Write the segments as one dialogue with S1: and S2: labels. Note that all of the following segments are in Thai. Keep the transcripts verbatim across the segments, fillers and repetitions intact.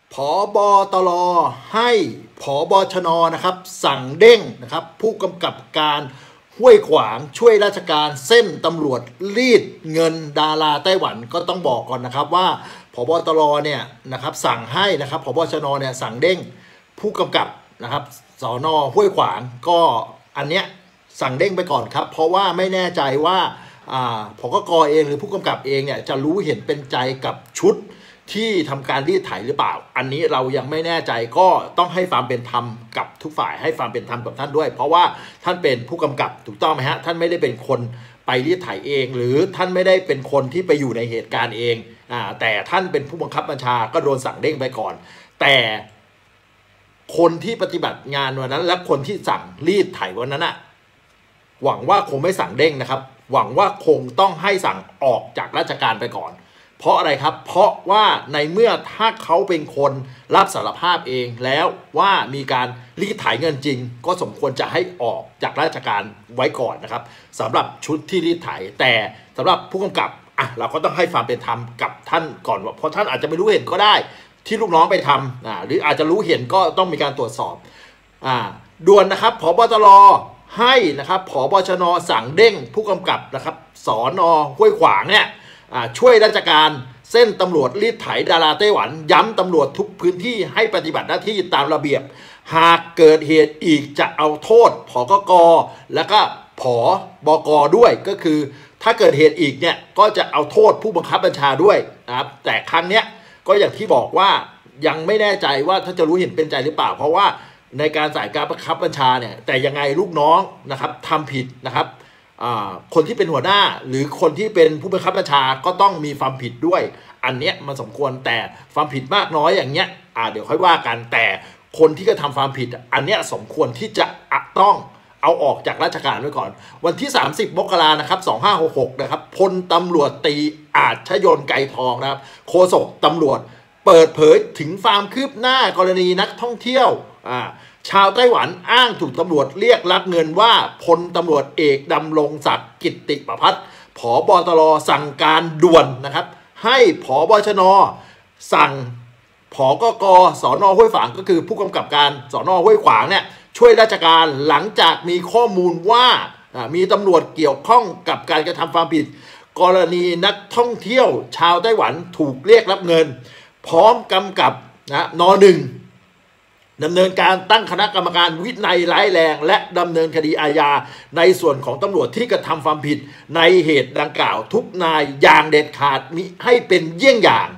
S1: ผบตรให้ผบชนนะครับสั่งเด้งนะครับผู้กำกับการห้วยขวางช่วยราชการเส้นตำรวจรีดเงินดาราไต้หวันก็ต้องบอกก่อนนะครับว่าผบตรเนี่ยนะครับสั่งให้นะครับผบชนเนี่ยสั่งเด้งผู้กำกับนะครับสนห้วยขวางก็อันเนี้ยสั่งเด้งไปก่อนครับเพราะว่าไม่แน่ใจว่าอ่าผกกเองหรือผู้กำกับเองเนี่ยจะรู้เห็นเป็นใจกับชุดที่ทำการรีดไถหรือเปล่าอันนี้เรายังไม่แน่ใจก็ต้องให้ความเป็นธรรมกับทุกฝ่ายให้ความเป็นธรรมกับท่านด้วยเพราะว่าท่านเป็นผู้กำกับถูกต้องไหมฮะท่านไม่ได้เป็นคนไปรีดไถเองหรือท่านไม่ได้เป็นคนที่ไปอยู่ในเหตุการณ์เองอ่าแต่ท่านเป็นผู้บังคับบัญชาก็โดนสั่งเด้งไปก่อนแต่คนที่ปฏิบัติงานวันนั้นและคนที่สั่งรีดไถวันนั้นอะหวังว่าคงไม่สั่งเด้งนะครับหวังว่าคงต้องให้สั่งออกจากราชการไปก่อนเพราะอะไรครับเพราะว่าในเมื่อถ้าเขาเป็นคนรับสารภาพเองแล้วว่ามีการรีดไถเงินจริงก็สมควรจะให้ออกจากราชการไว้ก่อนนะครับสำหรับชุดที่รีดไถแต่สำหรับผู้กำกับอ่ะเราก็ต้องให้ความเป็นธรรมกับท่านก่อนเพราะท่านอาจจะไม่รู้เห็นก็ได้ที่ลูกน้องไปทำอ่าหรืออาจจะรู้เห็นก็ต้องมีการตรวจสอบอ่าด่วนนะครับผบตรให้นะครับผบชนสั่งเด้งผู้กำกับนะครับสนห้วยขวางเนี่ยช่วยราชการเส้นตำรวจรีดไถดาราไต้หวันย้ำตำรวจทุกพื้นที่ให้ปฏิบัติหน้าที่ตามระเบียบหากเกิดเหตุอีกจะเอาโทษผกกแล้วก็ผบกด้วยก็คือถ้าเกิดเหตุอีกเนี่ยก็จะเอาโทษผู้บังคับบัญชาด้วยนะครับแต่ครั้งเนี้ยก็อย่างที่บอกว่ายังไม่แน่ใจว่าถ้าจะรู้เห็นเป็นใจหรือเปล่าเพราะว่าในการสายการบังคับบัญชาเนี่ยแต่ยังไงลูกน้องนะครับทำผิดนะครับคนที่เป็นหัวหน้าหรือคนที่เป็นผู้บังคับบัญชาก็ต้องมีความผิดด้วยอันเนี้ยมันสมควรแต่ความผิดมากน้อยอย่างเงี้ยอ่าเดี๋ยวค่อยว่ากันแต่คนที่กระทำความผิดอันเนี้ยสมควรที่จะต้องเอาออกจากราชการไว้ก่อนวันที่สามสิบมกรานะครับสองห้าหกหกนะครับพลตำรวจตีอาชยนต์ไกรทองนะครับโฆษกตำรวจเปิดเผยถึงความคืบหน้ากรณีนักท่องเที่ยวอ่าชาวไต้หวันอ้างถูกตำรวจเรียกรับเงินว่าพลตำรวจเอกดำรงศักดิ์กิตติประภัสผบตรสั่งการด่วนนะครับให้ผบชนสั่งผกกสนห้วยขวางก็คือผู้กำกับการสนห้วยขวางเนี่ยช่วยราชการหลังจากมีข้อมูลว่ามีตำรวจเกี่ยวข้องกับการกระทำความผิดกรณีนักท่องเที่ยวชาวไต้หวันถูกเรียกรับเงินพร้อมกำกับนะนหนึ่งดำเนินการตั้งคณะกรรมการวินัยร้ายแรงและดำเนินคดีอาญาในส่วนของตำรวจที่กระทำความผิดในเหตุดังกล่าวทุกนายอย่างเด็ดขาดมิให้เป็นเยี่ยงอย่าง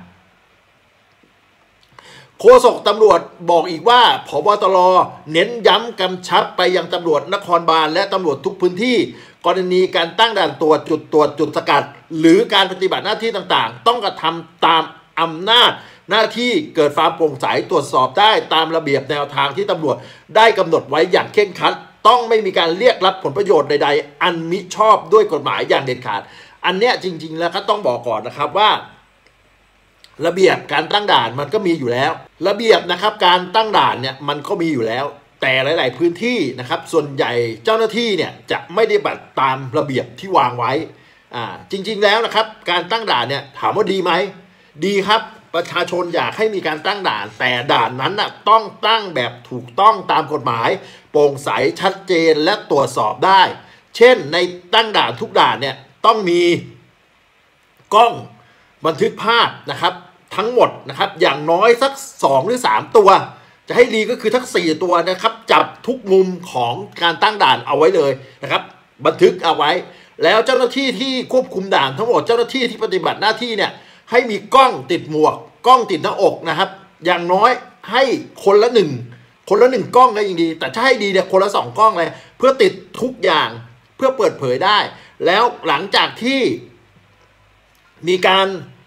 S1: โฆษกตำรวจบอกอีกว่าผบตรเน้นย้ำกำชับไปยังตำรวจนครบาลและตำรวจทุกพื้นที่กรณีการตั้งด่านตรวจจุดตรวจจุดสกัดหรือการปฏิบัติหน้าที่ต่างๆต้องกระทำตามอำนาจหน้าที่เกิดความโปร่งใสตรวจสอบได้ตามระเบียบแนวทางที่ตำรวจได้กำหนดไว้อย่างเคร่งครัดต้องไม่มีการเรียกรับผลประโยชน์ใดๆอันมิชอบด้วยกฎหมายอย่างเด็ดขาดอันเนี้ยจริงๆแล้วก็ต้องบอกก่อนนะครับว่าระเบียบการตั้งด่านมันก็มีอยู่แล้วระเบียบนะครับการตั้งด่านเนี่ยมันก็มีอยู่แล้วแต่หลายๆพื้นที่นะครับส่วนใหญ่เจ้าหน้าที่เนี่ยจะไม่ได้ปฏิบัติตามระเบียบที่วางไว้อ่าจริงๆแล้วนะครับการตั้งด่านเนี่ยถามว่าดีไหมดีครับประชาชนอยากให้มีการตั้งด่านแต่ด่านนั้นน่ะต้องตั้งแบบถูกต้องตามกฎหมายโปร่งใสชัดเจนและตรวจสอบได้เช่นในตั้งด่านทุกด่านเนี่ยต้องมีกล้องบันทึกภาพนะครับทั้งหมดนะครับอย่างน้อยสักสองหรือสามตัวจะให้ดีก็คือทั้งสี่ตัวนะครับจับทุกมุมของการตั้งด่านเอาไว้เลยนะครับบันทึกเอาไว้แล้วเจ้าหน้าที่ที่ควบคุมด่านทั้งหมดเจ้าหน้าที่ที่ปฏิบัติหน้าที่เนี่ยให้มีกล้องติดหมวกกล้องติดหน้าอกนะครับอย่างน้อยให้คนละหนึ่งคนละหนึ่งกล้องก็ยังดีแต่ถ้าให้ดีเนี่ยคนละสองกล้องเลยเพื่อติดทุกอย่างเพื่อเปิดเผยได้แล้วหลังจากที่มีการ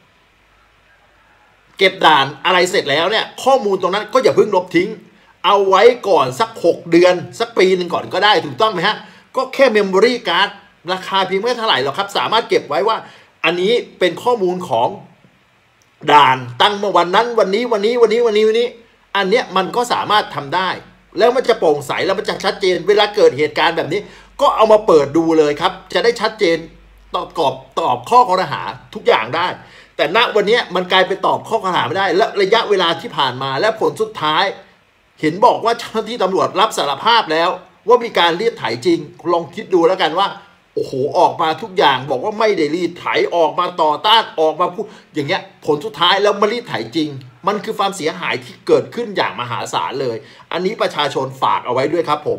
S1: เก็บด่านอะไรเสร็จแล้วเนี่ยข้อมูลตรงนั้นก็อย่าเพิ่งลบทิ้งเอาไว้ก่อนสักหกเดือนสักปีหนึ่งก่อนก็ได้ถูกต้องไหมฮะก็แค่เมมโมรี่การ์ดราคาเพียงไม่เท่าไหร่หรอกครับสามารถเก็บไว้ว่าอันนี้เป็นข้อมูลของด่านตั้งเมื่อวันนั้นวันนี้วันนี้วันนี้วันนี้วันนี้อันเนี้ยมันก็สามารถทำได้แล้วมันจะโปร่งใสแล้วมันจะชัดเจนเวลาเกิดเหตุการณ์แบบนี้ก็เอามาเปิดดูเลยครับจะได้ชัดเจนตอบตอบตอบข้อข้อหาทุกอย่างได้แต่ณวันนี้มันกลายเป็นตอบข้อคำถามไม่ได้และระยะเวลาที่ผ่านมาและผลสุดท้ายเห็นบอกว่าเจ้าหน้าที่ตำรวจรับสารภาพแล้วว่ามีการรีดไถจริงลองคิดดูแล้วกันว่าโอ้โหออกมาทุกอย่างบอกว่าไม่ได้รีดไถออกมาต่อต้านออกมาพูดอย่างเงี้ยผลสุดท้ายแล้วมารีดไถจริงมันคือความเสียหายที่เกิดขึ้นอย่างมหาศาลเลยอันนี้ประชาชนฝากเอาไว้ด้วยครับผม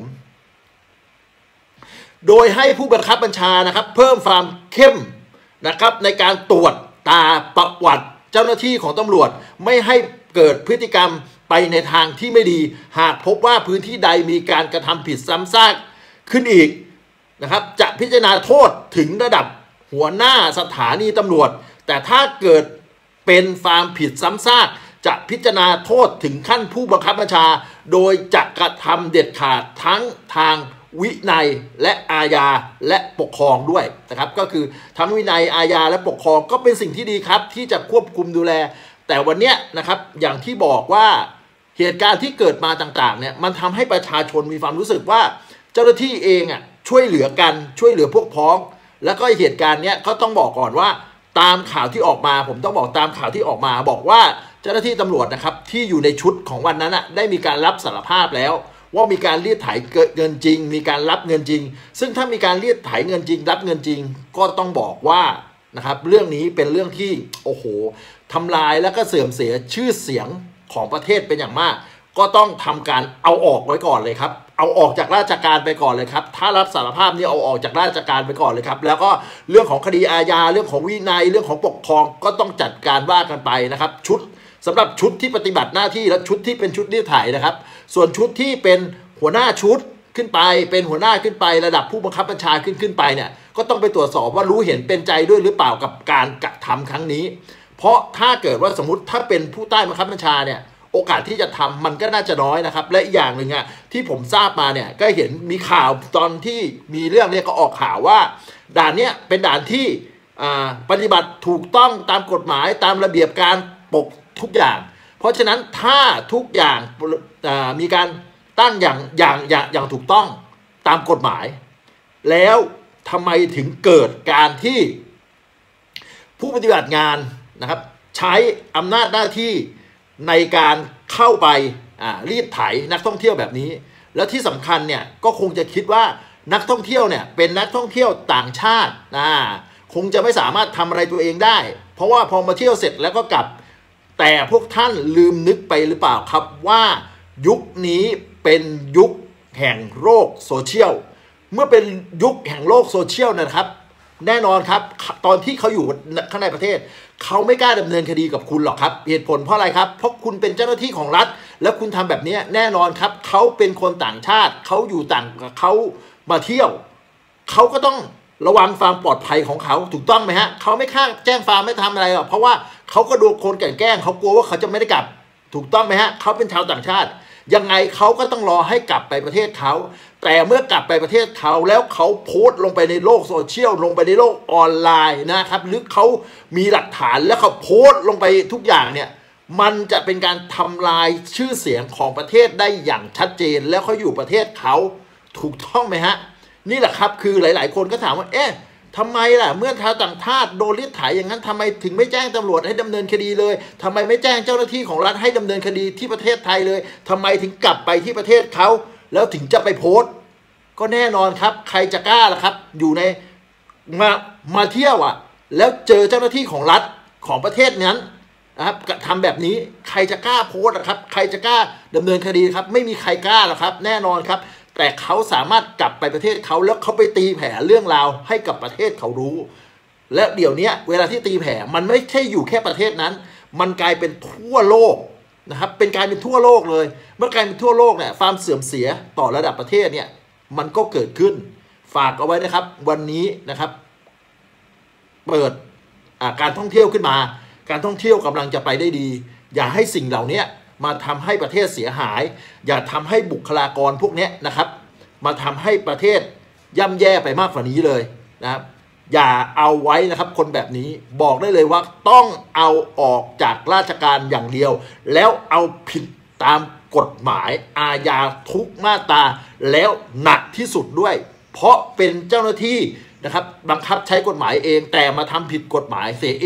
S1: โดยให้ผู้บังคับบัญชานะครับเพิ่มความเข้มนะครับในการตรวจตาประวัติเจ้าหน้าที่ของตำรวจไม่ให้เกิดพฤติกรรมไปในทางที่ไม่ดีหากพบว่าพื้นที่ใดมีการกระทำผิดซ้ำซากขึ้นอีกนะครับจะพิจารณาโทษถึงระดับหัวหน้าสถานีตำรวจแต่ถ้าเกิดเป็นความผิดซ้ำซากจะพิจารณาโทษถึงขั้นผู้บังคับบัญชาโดยจะกระทำเด็ดขาดทั้งทางวินัยและอาญาและปกครองด้วยนะครับก็คือทั้งวินัยอาญาและปกครองก็เป็นสิ่งที่ดีครับที่จะควบคุมดูแลแต่วันนี้นะครับอย่างที่บอกว่าเหตุการณ์ที่เกิดมาต่างๆเนี่ยมันทำให้ประชาชนมีความรู้สึกว่าเจ้าหน้าที่เองอ่ะช่วยเหลือกันช่วยเหลือพวกพ้องแล้วก็เหตุการณ์เนี้ยก็ต้องบอกก่อนว่าตามข่าวที่ออกมาผมต้องบอกตามข่าวที่ออกมาบอกว่าเจ้าหน้าที่ตำรวจนะครับที่อยู่ในชุดของวันนั้นอ่ะได้มีการรับสารภาพแล้วว่ามีการรีดไถเงินจริงมีการรับเงินจริงซึ่งถ้ามีการรีดไถเงินจริงรับเงินจริงก็ต้องบอกว่านะครับเรื่องนี้เป็นเรื่องที่โอ้โหทำลายแล้วก็เสื่อมเสียชื่อเสียงของประเทศเป็นอย่างมากก็ต้องทำการเอาออกไว้ก่อนเลยครับเอาออกจากราชการไปก่อนเลยครับถ้ารับสารภาพนี่เอาออกจากราชการไปก่อนเลยครับแล้วก็เรื่องของคดีอาญาเรื่องของวินัยเรื่องของปกครองก็ต้องจัดการว่ากันไปนะครับชุดสำหรับชุดที่ปฏิบัติหน้าที่และชุดที่เป็นชุดรีดไถนะครับส่วนชุดที่เป็นหัวหน้าชุดขึ้นไปเป็นหัวหน้าขึ้นไประดับผู้บังคับบัญชาขึ้นขึ้นไปเนี่ยก็ต้องไปตรวจสอบว่ารู้เห็นเป็นใจด้วยหรือเปล่ากับการกระทำครั้งนี้เพราะถ้าเกิดว่าสมมติถ้าเป็นผู้ใต้บังคับบัญชาเนี่ยโอกาสที่จะทำมันก็น่าจะน้อยนะครับและอีกอย่างหนึ่งอ่ะที่ผมทราบมาเนี่ยก็เห็นมีข่าวตอนที่มีเรื่องเนี่ยก็ออกข่าวว่าด่านเนี้ยเป็นด่านที่ปฏิบัติถูกต้องตามกฎหมายตามระเบียบการปกทุกอย่างเพราะฉะนั้นถ้าทุกอย่างมีการตั้งอย่างอย่างอย่างอย่างถูกต้องตามกฎหมายแล้วทำไมถึงเกิดการที่ผู้ปฏิบัติงานนะครับใช้อำนาจหน้าที่ในการเข้าไปรีดไถนักท่องเที่ยวแบบนี้แล้วที่สำคัญเนี่ยก็คงจะคิดว่านักท่องเที่ยวเนี่ยเป็นนักท่องเที่ยวต่างชาตินะคงจะไม่สามารถทำอะไรตัวเองได้เพราะว่าพอมาเที่ยวเสร็จแล้วก็กลับแต่พวกท่านลืมนึกไปหรือเปล่าครับว่ายุคนี้เป็นยุคแห่งโลกโซเชียลเมื่อเป็นยุคแห่งโลกโซเชียลนะครับแน่นอนครับตอนที่เขาอยู่ข้างในประเทศเขาไม่กล้าดำเนินคดีกับคุณหรอกครับเหตุผลเพราะอะไรครับเพราะคุณเป็นเจ้าหน้าที่ของรัฐแล้วคุณทำแบบนี้แน่นอนครับเขาเป็นคนต่างชาติเขาอยู่ต่างเขามาเที่ยวเขาก็ต้องระวังความปลอดภัยของเขาถูกต้องไหมฮะเขาไม่ฆ่าแจ้งความไม่ทำอะไรหรอกเพราะว่าเขาก็โดนคนแกล้งเขากลัวว่าเขาจะไม่ได้กลับถูกต้องไหมฮะเขาเป็นชาวต่างชาติยังไงเขาก็ต้องรอให้กลับไปประเทศเขาแต่เมื่อกลับไปประเทศเขาแล้วเขาโพสต์ลงไปในโลกโซเชียลลงไปในโลกออนไลน์นะครับหรือเขามีหลักฐานแล้วเขาโพสต์ลงไปทุกอย่างเนี่ยมันจะเป็นการทำลายชื่อเสียงของประเทศได้อย่างชัดเจนแล้วเขาอยู่ประเทศเขาถูกต้องไหมฮะนี่แหละครับคือหลายๆคนก็ถามว่าเอ๊ะทำไมล่ะเมื่อชาวต่างชาติโดนรีดไถอย่างนั้นทำไมถึงไม่แจ้งตำรวจให้ดำเนินคดีเลยทำไมไม่แจ้งเจ้าหน้าที่ของรัฐให้ดำเนินคดีที่ประเทศไทยเลยทำไมถึงกลับไปที่ประเทศเขาแล้วถึงจะไปโพสต์ก็แน่นอนครับใครจะกล้าล่ะครับอยู่ในมามาเที่ยวอ่ะแล้วเจอเจ้าหน้าที่ของรัฐของประเทศนั้นนะครับทำแบบนี้ใครจะกล้าโพสต์ครับใครจะกล้าดำเนินคดีครับไม่มีใครกล้าหรอกครับแน่นอนครับแต่เขาสามารถกลับไปประเทศเขาแล้วเขาไปตีแผ่เรื่องราวให้กับประเทศเขารู้และเดี๋ยวนี้เวลาที่ตีแผ่มันไม่ใช่อยู่แค่ประเทศนั้นมันกลายเป็นทั่วโลกนะครับเป็นกลายเป็นทั่วโลกเลยเมื่อกลายเป็นทั่วโลกเนี่ยความเสื่อมเสียต่อระดับประเทศเนี่ยมันก็เกิดขึ้นฝากเอาไว้นะครับวันนี้นะครับเปิดการท่องเที่ยวขึ้นมาการท่องเที่ยวกำลังจะไปได้ดีอย่าให้สิ่งเหล่านี้มาทำให้ประเทศเสียหายอย่าทำให้บุคลากรพวกนี้นะครับมาทำให้ประเทศย่ำแย่ไปมากกว่านี้เลยนะครับอย่าเอาไว้นะครับคนแบบนี้บอกได้เลยว่าต้องเอาออกจากราชการอย่างเดียวแล้วเอาผิดตามกฎหมายอาญาทุกมาตราแล้วหนักที่สุดด้วยเพราะเป็นเจ้าหน้าที่นะครับบังคับใช้กฎหมายเองแต่มาทำผิดกฎหมายเสียเอง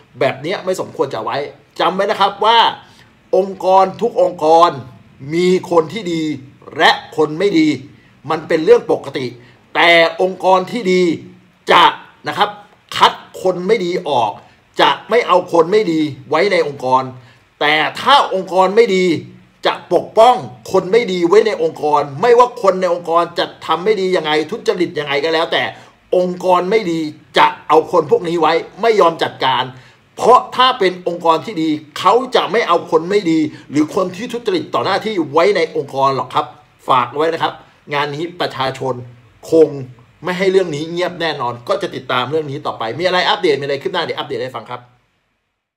S1: แบบนี้ไม่สมควรจะไว้จำไว้นะครับว่าองค์กรทุกองค์กรมีคนที่ดีและคนไม่ดีมันเป็นเรื่องปกติแต่องค์กรที่ดีจะนะครับคัดคนไม่ดีออกจะไม่เอาคนไม่ดีไว้ในองค์กรแต่ถ้าองค์กรไม่ดีจะปกป้องคนไม่ดีไว้ในองค์กรไม่ว่าคนในองค์กรจะทำไม่ดียังไงทุจริตยังไงก็แล้วแต่องค์กรไม่ดีจะเอาคนพวกนี้ไว้ไม่ยอมจัดการเพราะถ้าเป็นองค์กรที่ดีเขาจะไม่เอาคนไม่ดีหรือคนที่ทุจริตต่อหน้าที่ไว้ในองค์กรหรอกครับฝากไว้นะครับงานนี้ประชาชนคงไม่ให้เรื่องนี้เงียบแน่นอนก็จะติดตามเรื่องนี้ต่อไปมีอะไรอัปเดตมีอะไรขึ้นหน้าเดี๋ยวอัปเดตให้ฟังครับ